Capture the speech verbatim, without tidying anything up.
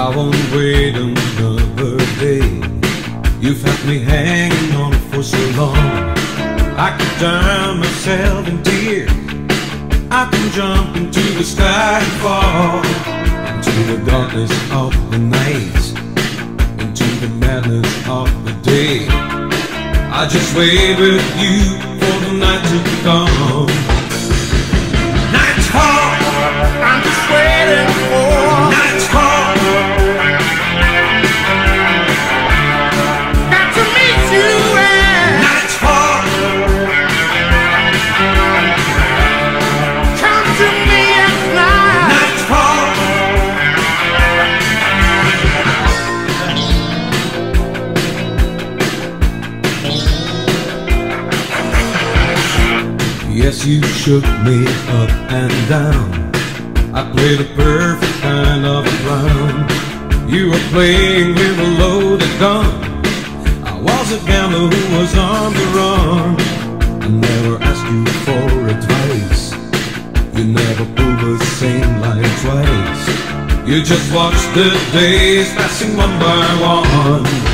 I won't wait another day. You've had me hanging on for so long. I could drown myself in tears. I can jump into the sky and fall into the darkness of the night, into the madness of the day. I just wait with you for the night to come. Nightfall, I'm just waiting for nightfall. Got to meet you at nightfall. Come to me at night. Nightfall. Yes, you shook me up and down. I played a perfect kind of a clown. You were playing with a loaded gun. I was a gambler who was on the run. I never asked you for advice. You never pulled the same line twice. You just watched the days passing one by one.